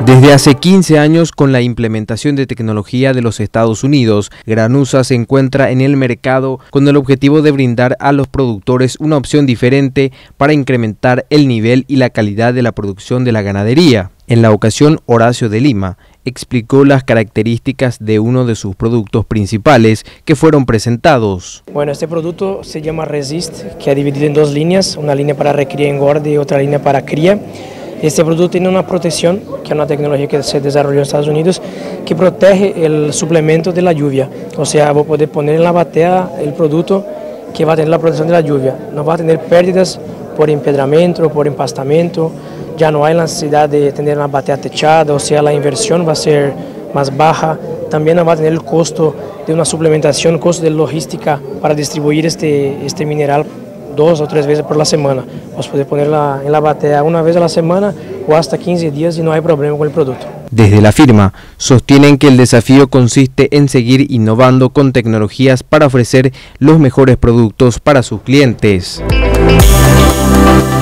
Desde hace 15 años, con la implementación de tecnología de los Estados Unidos, Granusa se encuentra en el mercado con el objetivo de brindar a los productores una opción diferente para incrementar el nivel y la calidad de la producción de la ganadería. En la ocasión, Horacio de Lima explicó las características de uno de sus productos principales que fueron presentados. Bueno, este producto se llama Resist, que es dividido en dos líneas, una línea para recría y engorde y otra línea para cría. Este producto tiene una protección, que es una tecnología que se desarrolló en Estados Unidos, que protege el suplemento de la lluvia. O sea, voy a poder poner en la batea el producto que va a tener la protección de la lluvia. No va a tener pérdidas por empedramiento, por empastamento. Ya no hay la necesidad de tener una batea techada, o sea, la inversión va a ser más baja. También no va a tener el costo de una suplementación, costo de logística para distribuir este mineral 2 o 3 veces por la semana. Vas a poder ponerla en la batea una vez a la semana o hasta 15 días y no hay problema con el producto. Desde la firma sostienen que el desafío consiste en seguir innovando con tecnologías para ofrecer los mejores productos para sus clientes.